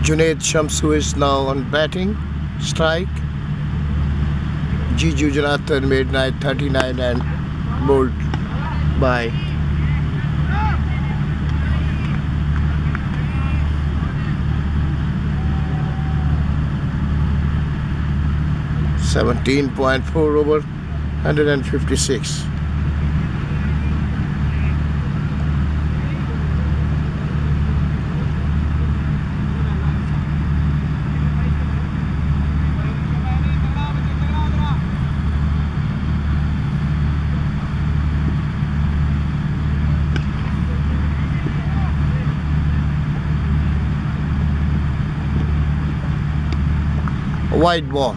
Junaid Shamsu is now on batting strike. Jiju Janathan made 39 and bowled by .4 over 156. Wide ball.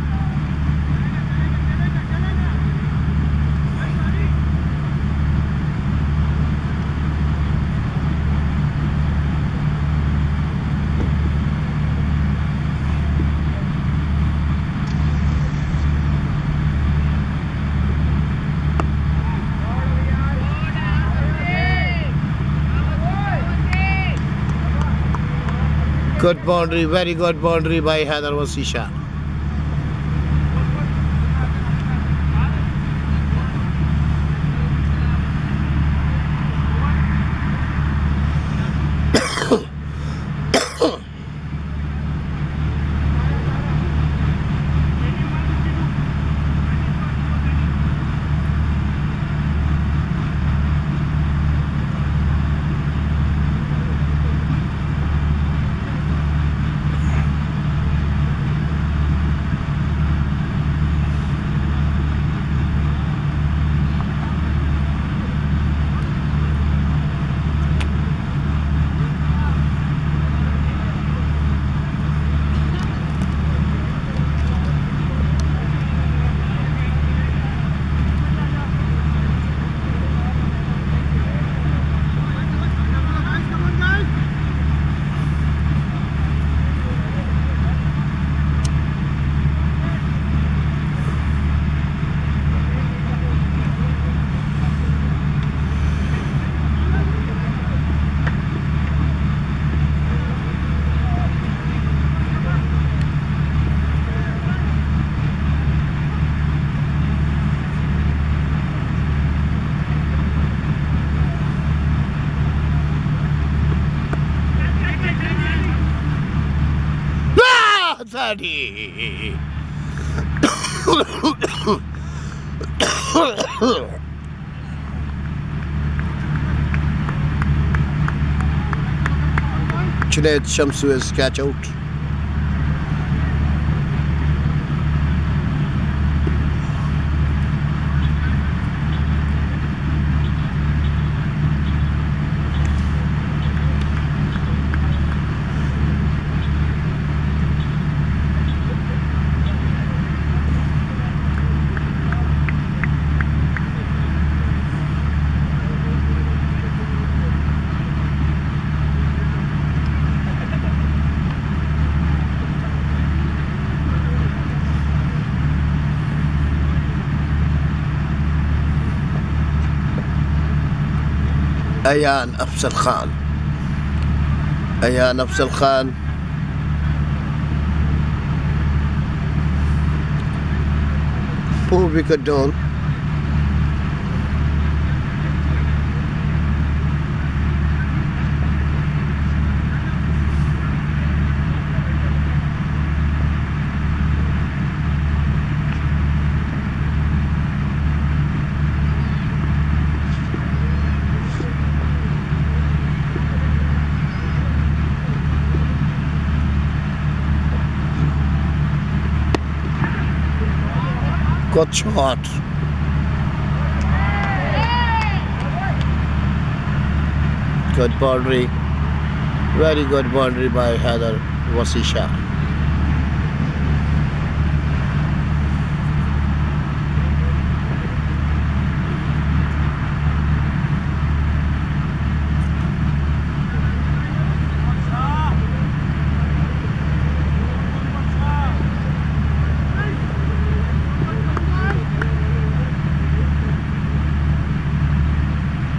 Good boundary, very good boundary by Haider Wasisha. Daddy. Junaid Shamsu is catch out. Ayan Afzal Khan. Ayan Afzal Khan. Full wicket down. Good shot. Good boundary. Very good boundary by Haider Wasisha.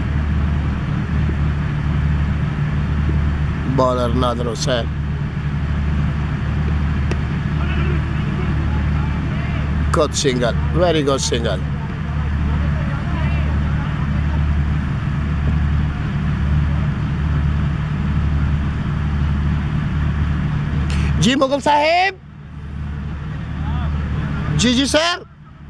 Bowler Nader Hussain. Good single. Very good single. जी मुगल साहेब ji sir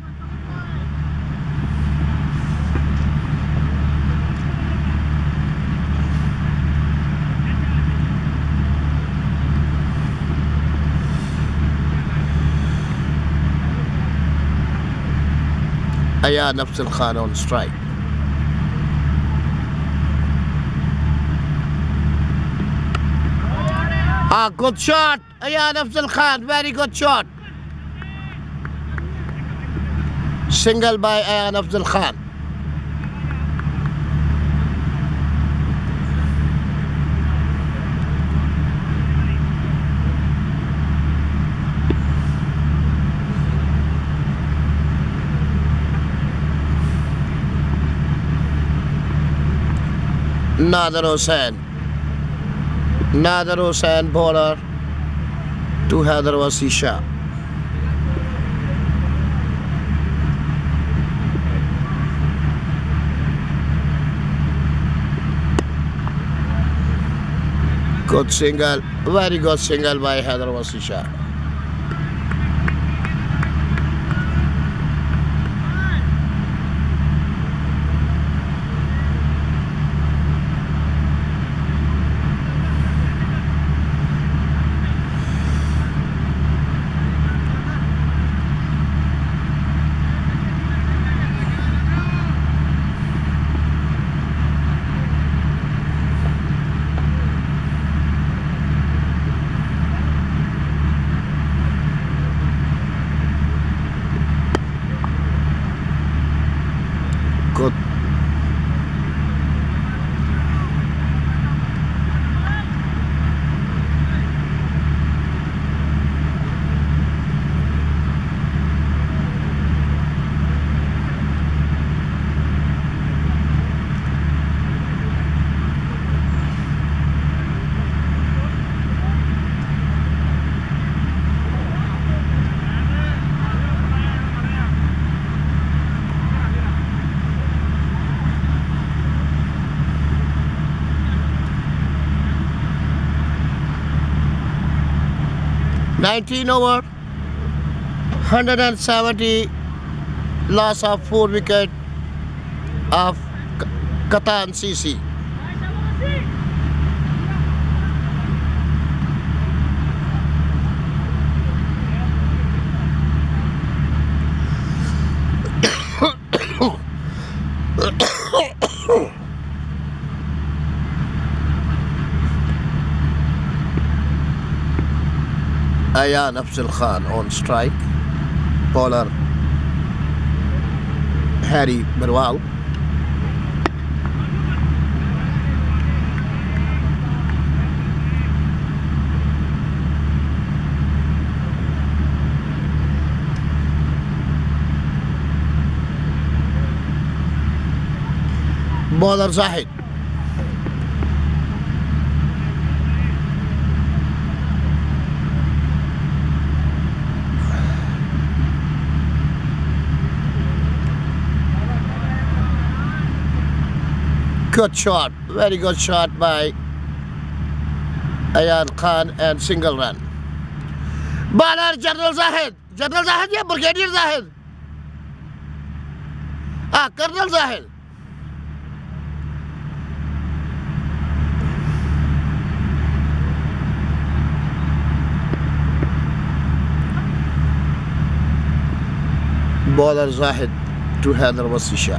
Ayan Afzal Khan on strike. Good shot. Ayan Afzal Khan, very good shot. Single by Ayan Afzal Khan. Nader Hussain bowler to Haider Wasi Shah. Good single, very good single by Haider Wasi Shah. Good. Nineteen over, 170, loss of 4 wickets of Katan CC. Ayan Afzal Khan on strike. Bowler Harry Barwal. Bowler Zahid. Good shot, very good shot by Ayan Khan and single run. Bowler General Zahid या Brigadier Zahid? Colonel Zahid. Bowler Zahid to Haider Wasi Shah.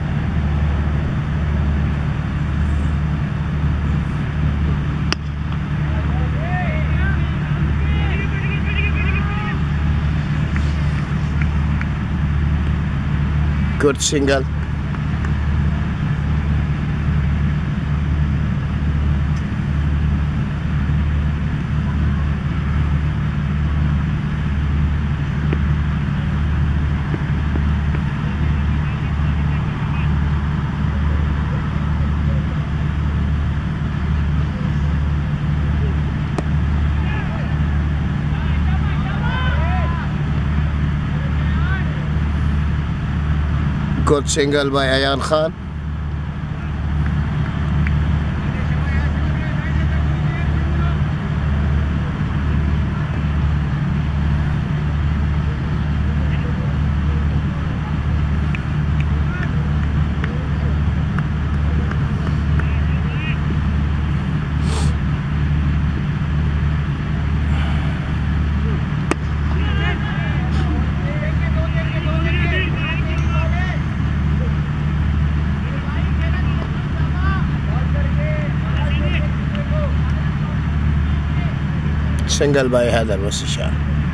Good single. Good single by Ayan Khan. Single by Haider Wasi Shah.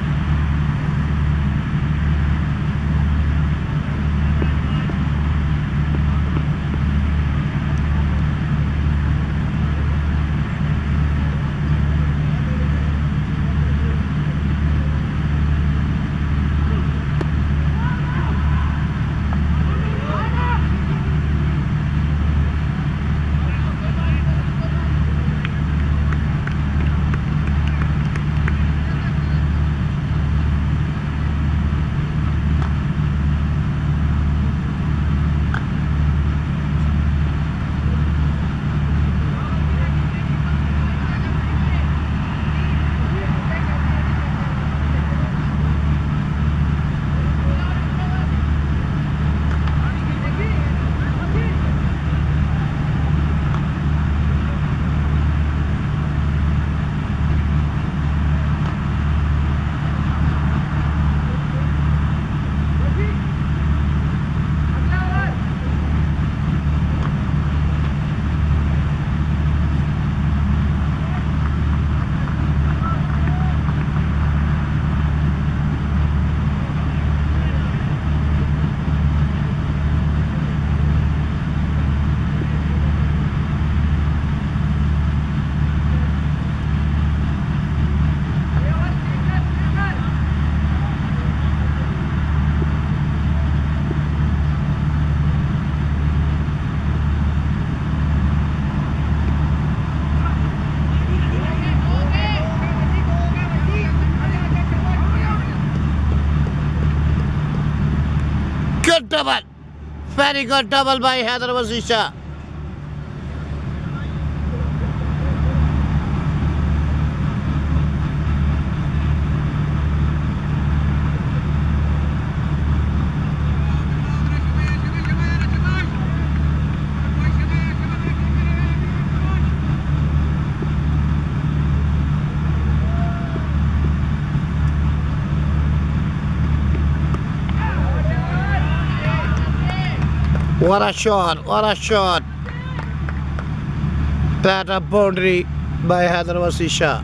Good double. Very good double by Haider Wasi Shah. What a shot, what a shot. That a boundary by Haider Wasi Shah.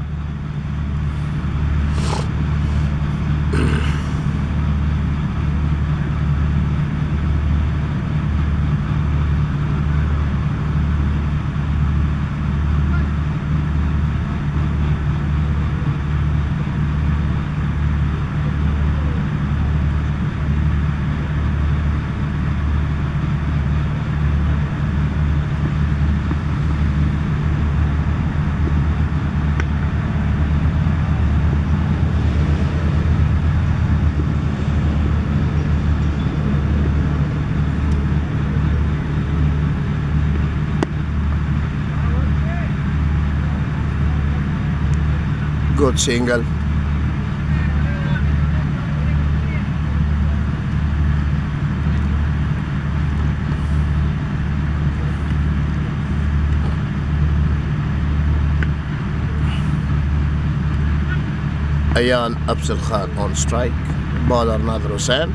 Good single. Ayan Afzal Khan on strike. Bowler Nader Hussain.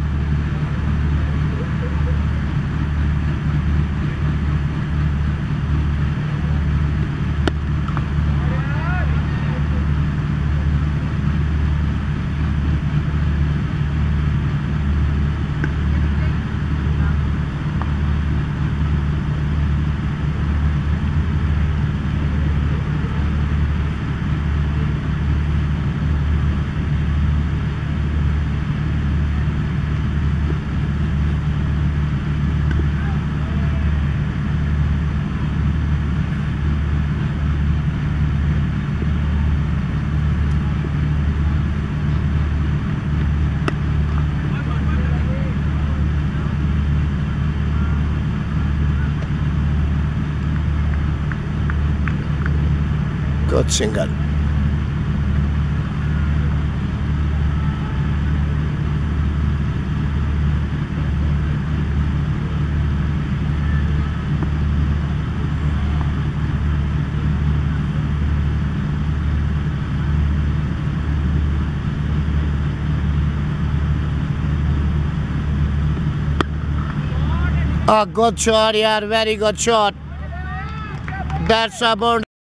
Good single. Oh, good shot, yeah, very good shot. That's a boundary.